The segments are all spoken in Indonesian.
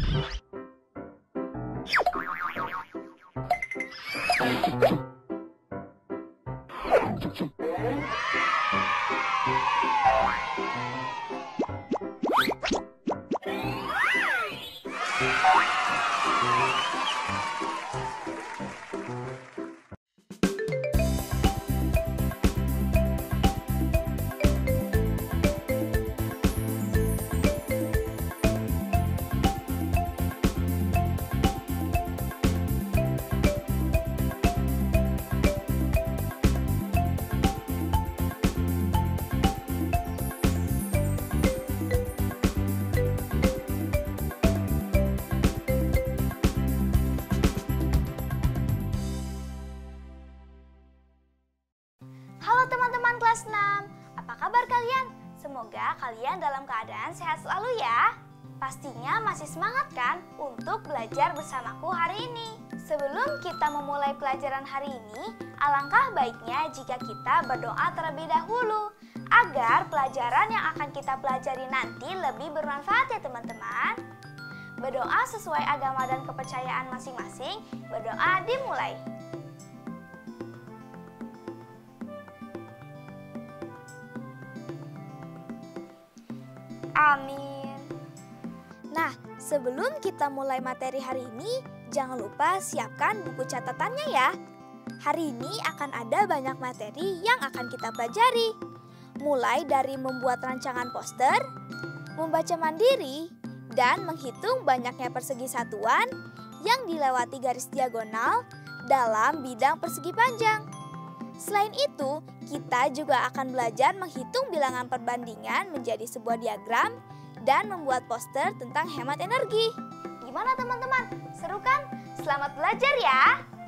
Halo teman-teman kelas 6, apa kabar kalian? Semoga kalian dalam keadaan sehat selalu ya. Pastinya masih semangat kan untuk belajar bersamaku hari ini? Sebelum kita memulai pelajaran hari ini, alangkah baiknya jika kita berdoa terlebih dahulu agar pelajaran yang akan kita pelajari nanti lebih bermanfaat ya teman-teman. Berdoa sesuai agama dan kepercayaan masing-masing, berdoa dimulai. Amin. Nah, sebelum kita mulai materi hari ini, jangan lupa siapkan buku catatannya ya. Hari ini akan ada banyak materi yang akan kita pelajari. Mulai dari membuat rancangan poster, membaca mandiri, dan menghitung banyaknya persegi satuan yang dilewati garis diagonal dalam bidang persegi panjang. Selain itu, kita juga akan belajar menghitung bilangan perbandingan menjadi sebuah diagram dan membuat poster tentang hemat energi. Gimana teman-teman? Seru kan? Selamat belajar ya!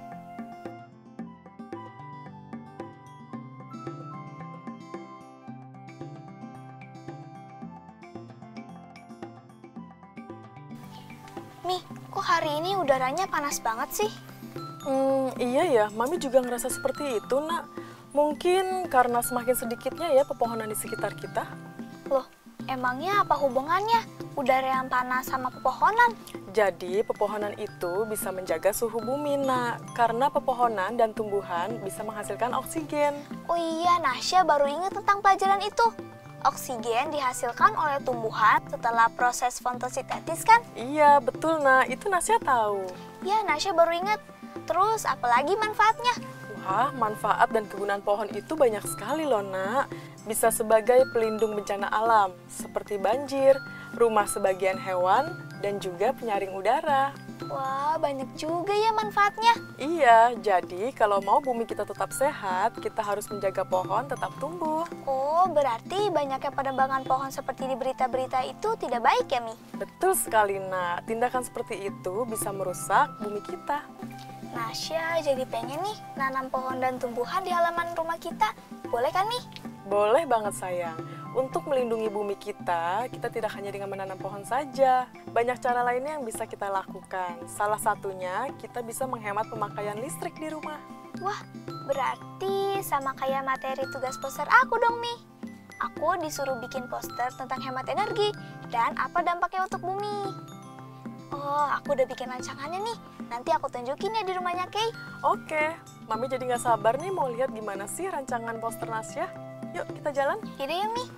Mi, kok hari ini udaranya panas banget sih? Iya ya, Mami juga ngerasa seperti itu, Nak. Mungkin karena semakin sedikitnya ya pepohonan di sekitar kita. Loh, emangnya apa hubungannya udara yang panas sama pepohonan? Jadi, pepohonan itu bisa menjaga suhu bumi, Nak. Karena pepohonan dan tumbuhan bisa menghasilkan oksigen. Oh iya, Nasya baru ingat tentang pelajaran itu. Oksigen dihasilkan oleh tumbuhan setelah proses fotosintesis kan? Iya, betul, Nak. Itu Nasya tahu. Ya, Nasya baru ingat. Terus, apalagi manfaatnya? Wah, manfaat dan kegunaan pohon itu banyak sekali loh, Nak. Bisa sebagai pelindung bencana alam, seperti banjir, rumah sebagian hewan, dan juga penyaring udara. Wah, banyak juga ya manfaatnya. Iya, jadi kalau mau bumi kita tetap sehat, kita harus menjaga pohon tetap tumbuh. Oh, berarti banyaknya penebangan pohon seperti di berita-berita itu tidak baik ya, Mi? Betul sekali, Nak. Tindakan seperti itu bisa merusak bumi kita. Nasya jadi pengen nih nanam pohon dan tumbuhan di halaman rumah kita. Boleh kan, Mi? Boleh banget, sayang. Untuk melindungi bumi kita tidak hanya dengan menanam pohon saja. Banyak cara lainnya yang bisa kita lakukan. Salah satunya, kita bisa menghemat pemakaian listrik di rumah. Wah, berarti sama kayak materi tugas poster aku dong, Mi. Aku disuruh bikin poster tentang hemat energi dan apa dampaknya untuk bumi. Oh, aku udah bikin rancangannya nih. Nanti aku tunjukin ya di rumahnya Kay. Oke, Mami jadi nggak sabar nih mau lihat gimana sih rancangan poster Nasya. Yuk, kita jalan. Yaudah ya, Mi.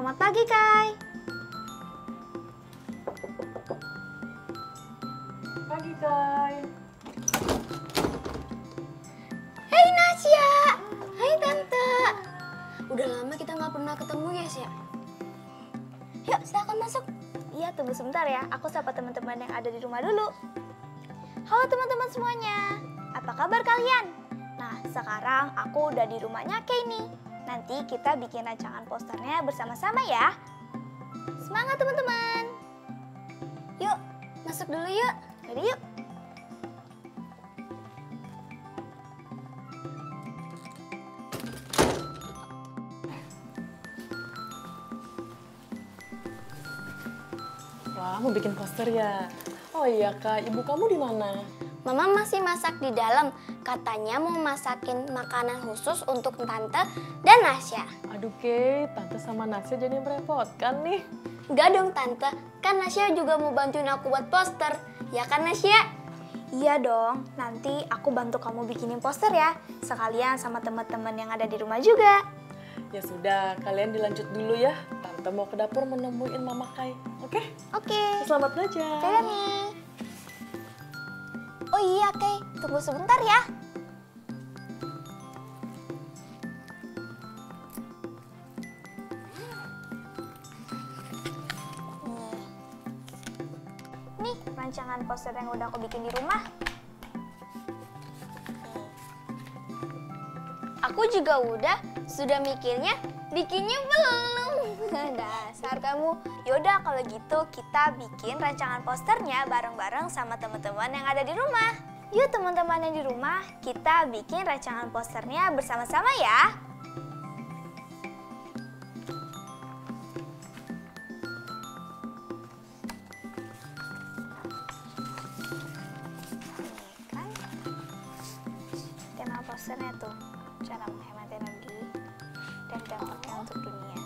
Selamat pagi, Kai. Pagi, Kai. Hai Nasya, hai Tante. Udah lama kita nggak pernah ketemu ya, Sya? Yuk, silakan masuk. Iya, tunggu sebentar ya. Aku sapa teman-teman yang ada di rumah dulu. Halo teman-teman semuanya. Apa kabar kalian? Nah, sekarang aku udah di rumahnya Kay nih. Nanti kita bikin rancangan posternya bersama-sama ya. Semangat teman-teman. Yuk, masuk dulu yuk. Jadi yuk. Wah, mau bikin poster ya? Oh iya, Kak. Ibu kamu di mana? Mama masih masak di dalam. Katanya mau masakin makanan khusus untuk Tante dan Nasya. Aduh, Kay. Tante sama Nasya jadi merepotkan nih. Enggak dong Tante, kan Nasya juga mau bantuin aku buat poster. Ya kan Nasya? Iya dong, nanti aku bantu kamu bikinin poster ya. Sekalian sama teman-teman yang ada di rumah juga. Ya sudah, kalian dilanjut dulu ya. Tante mau ke dapur menemuin Mama Kai. Oke? Oke. Selamat belajar. Dadah nih. Oh iya Kay, tunggu sebentar ya. Nih, rancangan poster yang udah aku bikin di rumah. Aku juga udah. Sudah mikirnya, bikinnya belum. Dasar kamu. Yaudah kalau gitu kita bikin rancangan posternya bareng-bareng sama teman-teman yang ada di rumah. Yuk teman-teman yang di rumah, kita bikin rancangan posternya bersama-sama ya. Nih kan, tema posternya tuh, cara menghemat energi dan dampaknya untuk dunia.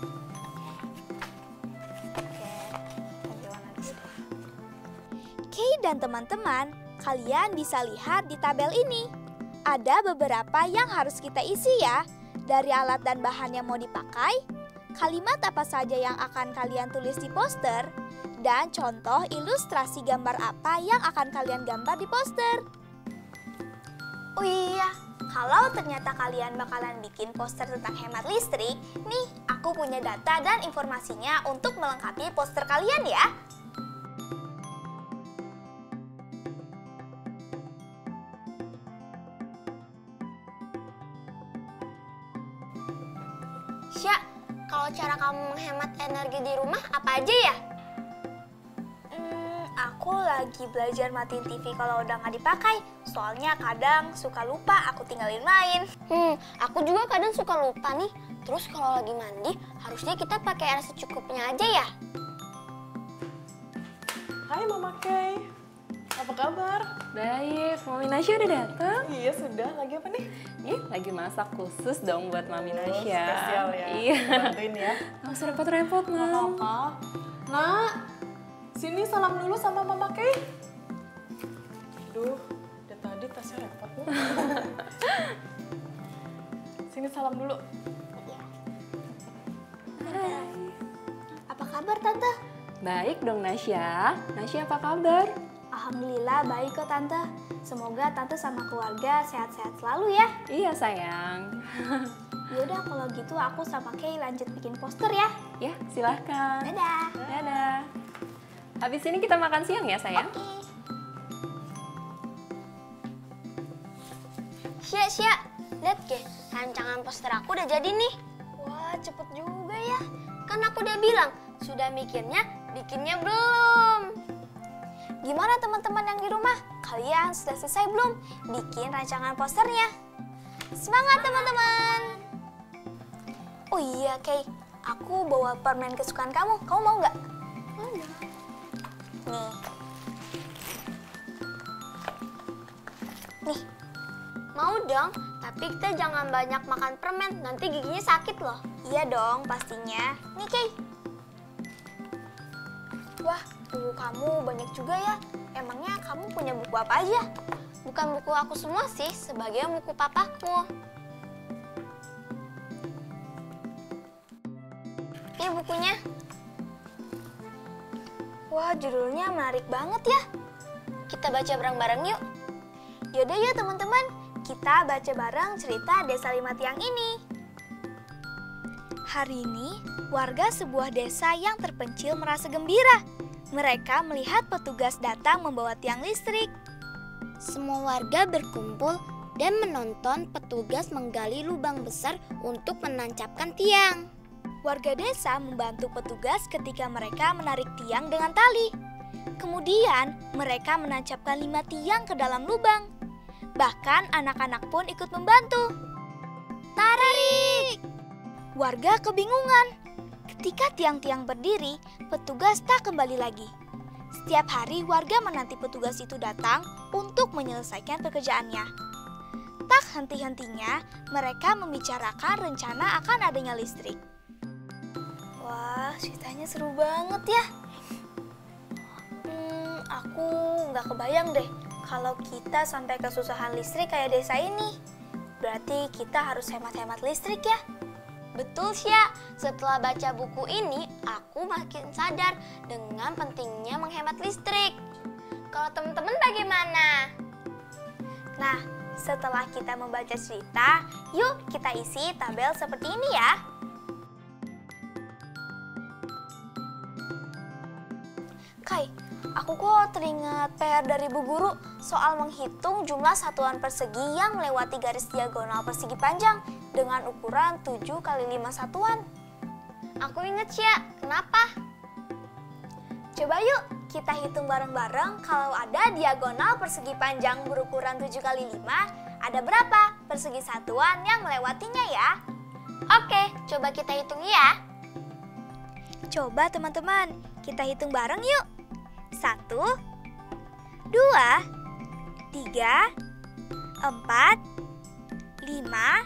Oke, ganti warna dulu deh. Kay dan teman-teman, kalian bisa lihat di tabel ini. Ada beberapa yang harus kita isi ya. Dari alat dan bahan yang mau dipakai, kalimat apa saja yang akan kalian tulis di poster, dan contoh ilustrasi gambar apa yang akan kalian gambar di poster. Oh iya, kalau ternyata kalian bakalan bikin poster tentang hemat listrik, nih aku punya data dan informasinya untuk melengkapi poster kalian ya. Sya, kalau cara kamu menghemat energi di rumah apa aja ya? Aku lagi belajar matiin TV kalau udah nggak dipakai. Soalnya kadang suka lupa aku tinggalin main. Aku juga kadang suka lupa nih. Terus kalau lagi mandi, harusnya kita pakai air secukupnya aja ya? Hai Mama Kai. Apa kabar? Baik, Mami Nasya udah datang? Iya sudah. Lagi apa nih? Ih, lagi masak khusus dong buat Mami Nasya. Spesial ya. Iya. Bantuin ya. Nggak usah repot-repot, Nggak Mam. apa-apa. Nak, sini salam dulu sama Mama Kai. Duh, dari tadi tasnya repot nih. Sini salam dulu. Hai. Apa kabar Tante? Baik dong, Nasya. Nasya apa kabar? Alhamdulillah baik kok Tante. Semoga Tante sama keluarga sehat-sehat selalu ya. Iya, sayang. Yaudah kalau gitu aku sama Kay lanjut bikin poster ya. Ya, silahkan. Dadah. Dadah. Habis ini kita makan siang ya, sayang? Sya, lihat ke, rancangan poster aku udah jadi nih. Wah cepet juga ya. Kan aku udah bilang, sudah mikirnya, bikinnya belum. Gimana teman-teman yang di rumah? Kalian sudah selesai belum bikin rancangan posternya? Semangat teman-teman. Oh iya Kay, aku bawa permen kesukaan kamu. Kamu mau nggak? Mana? Nih. Nih. Mau dong, tapi kita jangan banyak makan permen, nanti giginya sakit loh. Iya dong pastinya. Nih Kay. Wah, buku kamu banyak juga ya. Emangnya kamu punya buku apa aja? Bukan buku aku semua sih, sebagian buku papaku. ya bukunya. Wah, judulnya menarik banget ya. Kita baca bareng-bareng yuk. Yaudah ya teman-teman, kita baca bareng cerita Desa Lima Tiang ini. Hari ini, warga sebuah desa yang terpencil merasa gembira. Mereka melihat petugas datang membawa tiang listrik. Semua warga berkumpul dan menonton petugas menggali lubang besar untuk menancapkan tiang. Warga desa membantu petugas ketika mereka menarik tiang dengan tali. Kemudian, mereka menancapkan 5 tiang ke dalam lubang. Bahkan anak-anak pun ikut membantu. Tarik! Warga kebingungan. Ketika tiang-tiang berdiri, petugas tak kembali lagi. Setiap hari warga menanti petugas itu datang untuk menyelesaikan pekerjaannya. Tak henti-hentinya, mereka membicarakan rencana akan adanya listrik. Wah, ceritanya seru banget ya. Aku nggak kebayang deh kalau kita sampai kesusahan listrik kayak desa ini. Berarti kita harus hemat-hemat listrik ya. Betul Sya, setelah baca buku ini aku makin sadar dengan pentingnya menghemat listrik. Kalau teman-teman bagaimana? Nah, setelah kita membaca cerita, yuk kita isi tabel seperti ini ya. Kai, aku kok teringat PR dari Bu Guru soal menghitung jumlah satuan persegi yang melewati garis diagonal persegi panjang dengan ukuran 7 kali 5 satuan. Aku inget Sya, kenapa? Coba yuk kita hitung bareng-bareng kalau ada diagonal persegi panjang berukuran 7 kali 5, ada berapa persegi satuan yang melewatinya ya? Oke, coba kita hitung ya. Coba teman-teman, kita hitung bareng yuk. 1, 2, 3, 4, 5, 6, 7, 8, 9, 10,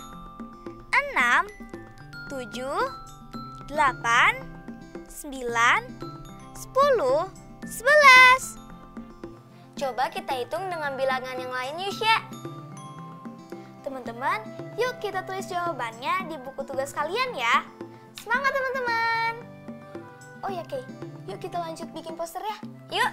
11. Coba kita hitung dengan bilangan yang lain yuk Sya. Teman-teman, yuk kita tulis jawabannya di buku tugas kalian ya. Semangat teman-teman. Oh ya Kay, yuk kita lanjut bikin poster ya. Yuk.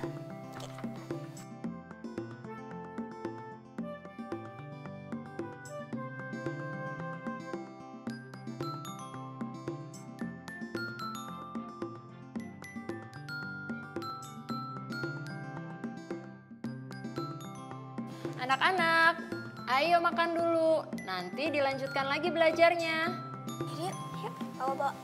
Anak-anak, ayo makan dulu. Nanti dilanjutkan lagi belajarnya. Yuk, bawa-bawa.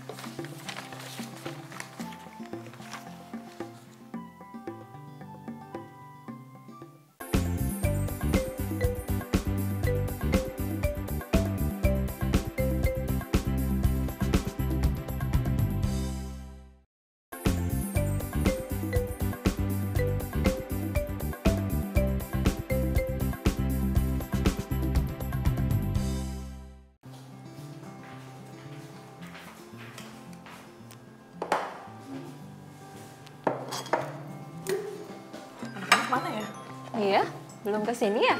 Mana ya? Iya, belum kesini ya?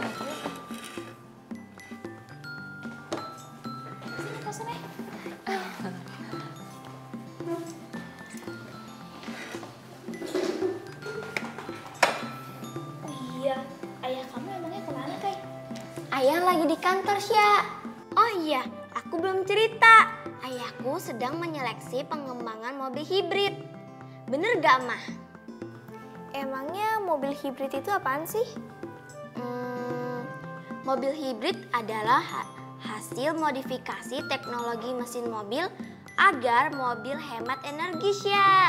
Iya, ayah kamu emangnya kemana Kay? Ayah lagi di kantor Sya. Oh iya, aku belum cerita. Ayahku sedang menyeleksi pengembangan mobil hibrid. Bener gak Mah? Emangnya mobil hibrid itu apaan sih? Mobil hibrid adalah hasil modifikasi teknologi mesin mobil agar mobil hemat energi Sya.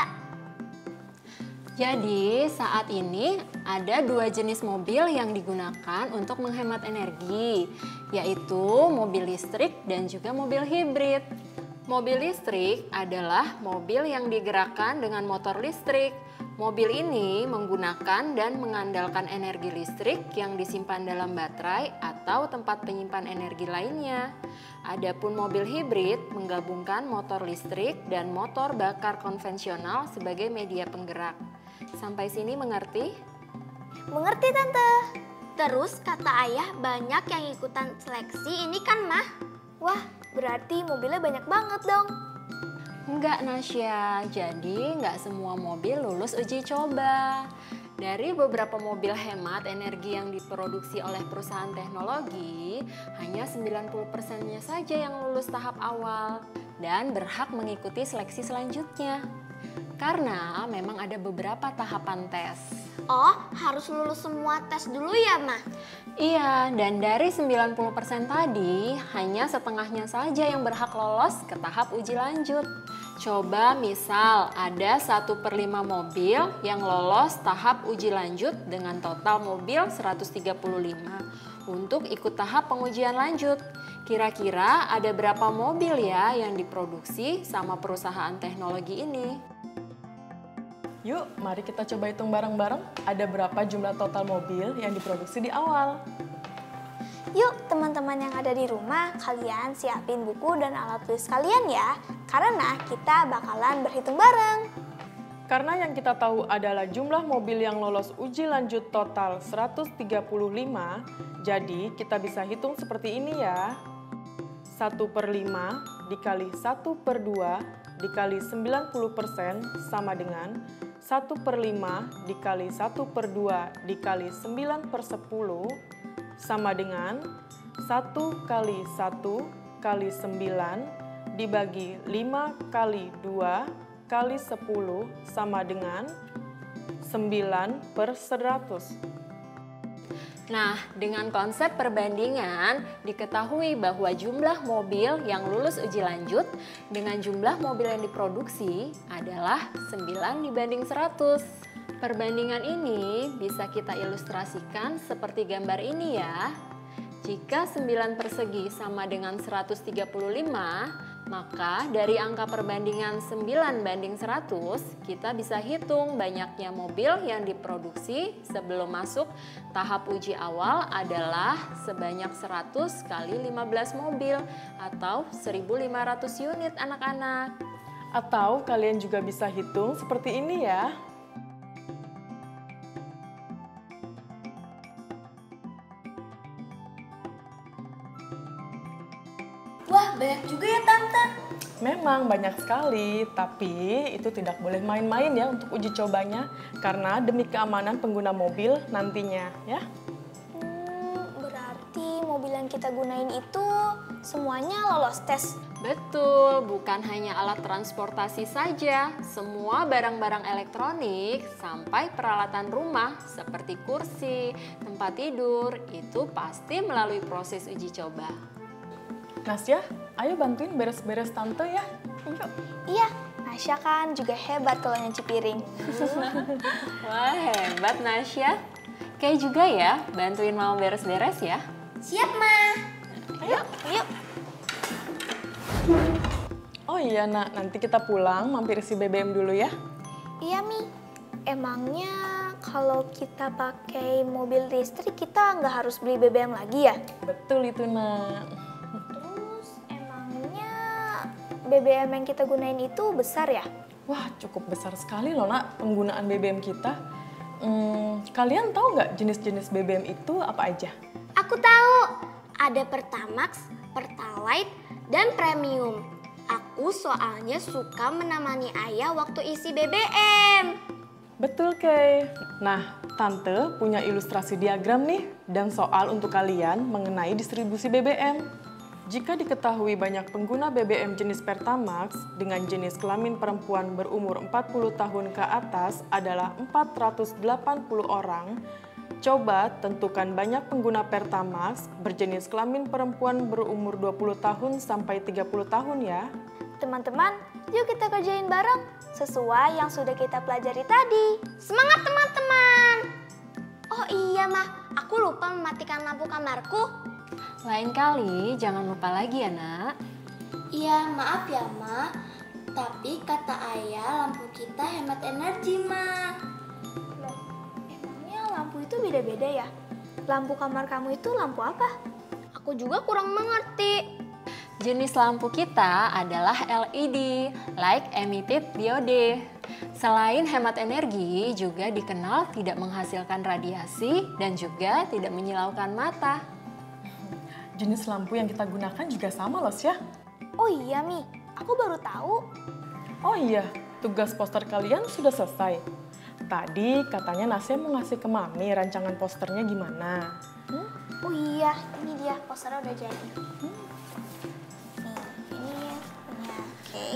Jadi saat ini ada 2 jenis mobil yang digunakan untuk menghemat energi, yaitu mobil listrik dan juga mobil hibrid. Mobil listrik adalah mobil yang digerakkan dengan motor listrik. Mobil ini menggunakan dan mengandalkan energi listrik yang disimpan dalam baterai atau tempat penyimpan energi lainnya. Adapun mobil hibrid menggabungkan motor listrik dan motor bakar konvensional sebagai media penggerak. Sampai sini mengerti? Mengerti Tante. Terus kata ayah banyak yang ikutan seleksi ini kan Mah? Wah, berarti mobilnya banyak banget dong. Enggak, Nasya. Jadi nggak semua mobil lulus uji coba. Dari beberapa mobil hemat energi yang diproduksi oleh perusahaan teknologi, hanya 90%-nya saja yang lulus tahap awal dan berhak mengikuti seleksi selanjutnya. Karena memang ada beberapa tahapan tes. Oh, harus lulus semua tes dulu ya, Ma? Iya, dan dari 90% tadi, hanya setengahnya saja yang berhak lolos ke tahap uji lanjut. Coba misal ada 1/5 mobil yang lolos tahap uji lanjut dengan total mobil 135 untuk ikut tahap pengujian lanjut. Kira-kira ada berapa mobil ya yang diproduksi sama perusahaan teknologi ini? Yuk, mari kita coba hitung bareng-bareng ada berapa jumlah total mobil yang diproduksi di awal. Yuk teman-teman yang ada di rumah, kalian siapin buku dan alat tulis kalian ya, karena kita bakalan berhitung bareng. Karena yang kita tahu adalah jumlah mobil yang lolos uji lanjut total 135, jadi kita bisa hitung seperti ini ya. 1/5 dikali 1/2 dikali 90% sama dengan 1/5 dikali 1/2 dikali 9/10 sama dengan 1 kali 1 kali 9 dibagi 5 kali 2 kali 10 sama dengan 9/100. Nah, dengan konsep perbandingan, diketahui bahwa jumlah mobil yang lulus uji lanjut dengan jumlah mobil yang diproduksi adalah 9/100. Perbandingan ini bisa kita ilustrasikan seperti gambar ini ya. Jika 9 persegi sama dengan 135, maka dari angka perbandingan 9/100, kita bisa hitung banyaknya mobil yang diproduksi sebelum masuk tahap uji awal adalah sebanyak 100 kali 15 mobil atau 1.500 unit anak-anak. Atau kalian juga bisa hitung seperti ini ya. Wah, banyak juga ya, Tante. Memang banyak sekali, tapi itu tidak boleh main-main ya untuk uji cobanya karena demi keamanan pengguna mobil nantinya ya. Berarti mobil yang kita gunain itu semuanya lolos tes. Betul, bukan hanya alat transportasi saja, semua barang-barang elektronik sampai peralatan rumah seperti kursi, tempat tidur itu pasti melalui proses uji coba. Nasya, ayo bantuin beres-beres tante ya. Yuk. Iya, Nasya kan juga hebat kalau nyuci piring. Wah, hebat Nasya. Kayak juga ya, bantuin mau beres-beres ya. Siap, Ma. Ayo, yuk. Oh iya nak, nanti kita pulang mampir isi BBM dulu ya. Iya, Mi. Emangnya kalau kita pakai mobil listrik kita nggak harus beli BBM lagi ya? Betul itu nak. Terus emangnya BBM yang kita gunain itu besar ya? Wah, cukup besar sekali loh nak penggunaan BBM kita. Kalian tahu nggak jenis-jenis BBM itu apa aja? Aku tahu. Ada Pertamax, Pertalite, dan Premium. Aku soalnya suka menemani ayah waktu isi BBM. Betul, Kay. Nah, Tante punya ilustrasi diagram nih dan soal untuk kalian mengenai distribusi BBM. Jika diketahui banyak pengguna BBM jenis Pertamax dengan jenis kelamin perempuan berumur 40 tahun ke atas adalah 480 orang, coba tentukan banyak pengguna Pertamax berjenis kelamin perempuan berumur 20 tahun sampai 30 tahun ya. Teman-teman, yuk kita kerjain bareng sesuai yang sudah kita pelajari tadi. Semangat teman-teman! Oh iya, Ma. Aku lupa mematikan lampu kamarku. Lain kali jangan lupa lagi ya nak. Iya, maaf ya, Ma. Tapi kata ayah lampu kita hemat energi, Ma. Loh, emangnya lampu itu beda-beda ya? Lampu kamar kamu itu lampu apa? Aku juga kurang mengerti. Jenis lampu kita adalah LED, Light Emitted Diode. Selain hemat energi, juga dikenal tidak menghasilkan radiasi dan juga tidak menyilaukan mata. Jenis lampu yang kita gunakan juga sama loh ya. Oh iya, Mi. Aku baru tahu. Oh iya, tugas poster kalian sudah selesai. Tadi katanya Nasya mau ngasih ke Mami rancangan posternya gimana. Oh iya, ini dia posternya udah jadi. Nih, ini punya Kay.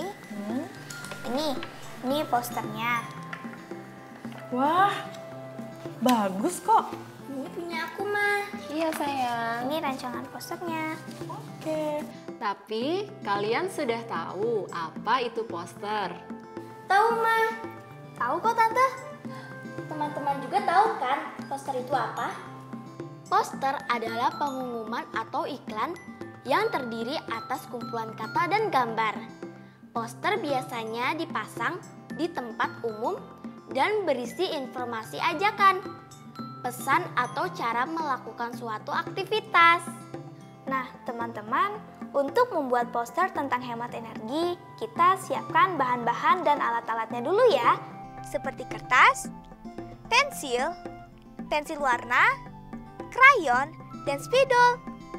Ini posternya. Wah, bagus kok. Ini punya aku, Ma. Iya sayang. Ini rancangan posternya. Oke. Tapi kalian sudah tahu apa itu poster? Tahu, Ma. Tahu kok Tante? Teman-teman juga tahu kan poster itu apa? Poster adalah pengumuman atau iklan yang terdiri atas kumpulan kata dan gambar. Poster biasanya dipasang di tempat umum dan berisi informasi ajakan, pesan atau cara melakukan suatu aktivitas. Nah, teman-teman, untuk membuat poster tentang hemat energi, kita siapkan bahan-bahan dan alat-alatnya dulu ya. Seperti kertas, pensil warna, krayon, dan spidol.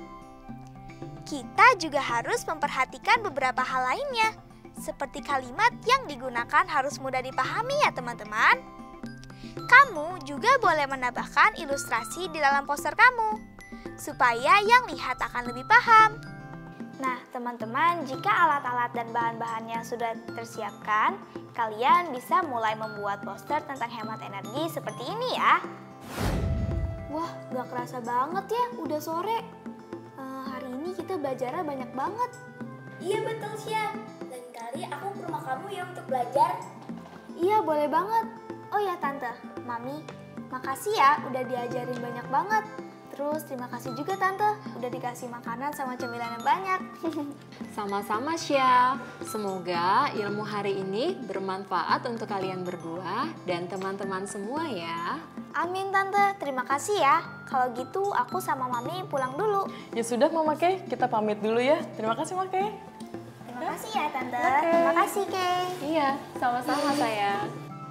Kita juga harus memperhatikan beberapa hal lainnya, seperti kalimat yang digunakan harus mudah dipahami ya teman-teman. Kamu juga boleh menambahkan ilustrasi di dalam poster kamu, supaya yang lihat akan lebih paham. Nah, teman-teman, jika alat-alat dan bahan-bahannya sudah tersiapkan, kalian bisa mulai membuat poster tentang hemat energi seperti ini ya. Wah, gak kerasa banget ya, udah sore. Hari ini kita belajarnya banyak banget. Iya betul, Sya. Lain kali aku ke rumah kamu ya untuk belajar. Iya, boleh banget. Oh ya Tante, Mami, makasih ya udah diajarin banyak banget. Terus terima kasih juga Tante, udah dikasih makanan sama cemilan yang banyak. Sama-sama Syah. Semoga ilmu hari ini bermanfaat untuk kalian berdua dan teman-teman semua ya. Amin Tante, terima kasih ya. Kalau gitu aku sama Mami pulang dulu. Ya sudah Mama Kay, kita pamit dulu ya. Terima kasih Mama Kay. Terima kasih ya Tante. Oke. Terima kasih Kay. Iya, sama-sama sayang.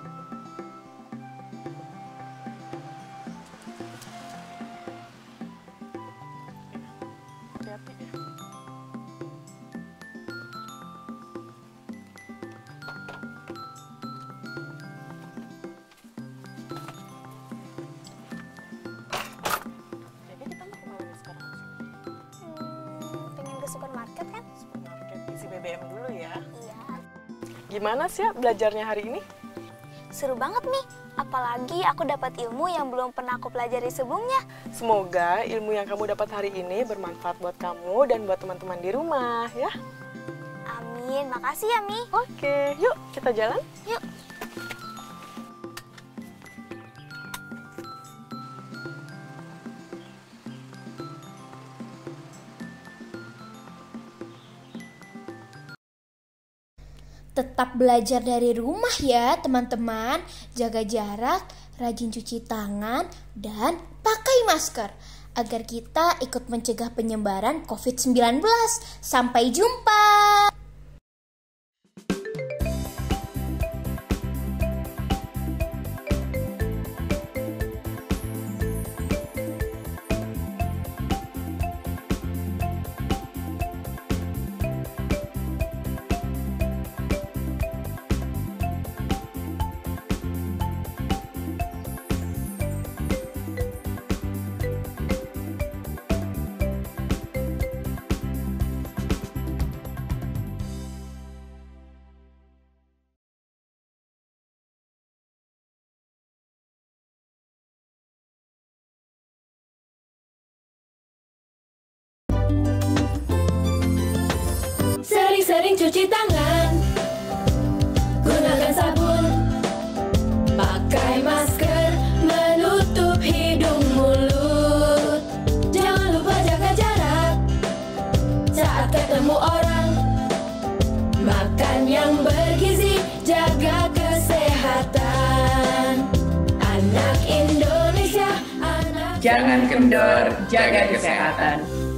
Hati-hati ya. Kayaknya kita mau kemana nih sekarang? Pengen ke supermarket kan? Supermarket, isi BBM dulu ya. Iya. Gimana sih belajarnya hari ini? Seru banget nih, apalagi aku dapat ilmu yang belum pernah aku pelajari sebelumnya. Semoga ilmu yang kamu dapat hari ini bermanfaat buat kamu dan buat teman-teman di rumah ya. Amin, makasih ya Mi. Oke, yuk kita jalan. Yuk. Tetap belajar dari rumah ya teman-teman. Jaga jarak, rajin cuci tangan, dan pakai masker agar kita ikut mencegah penyebaran COVID-19. Sampai jumpa. Sering-sering cuci tangan, gunakan sabun, pakai masker, menutup hidung mulut. Jangan lupa jaga jarak saat ketemu orang. Makan yang bergizi, jaga kesehatan. Anak Indonesia, anak Jangan kendor, jaga kesehatan.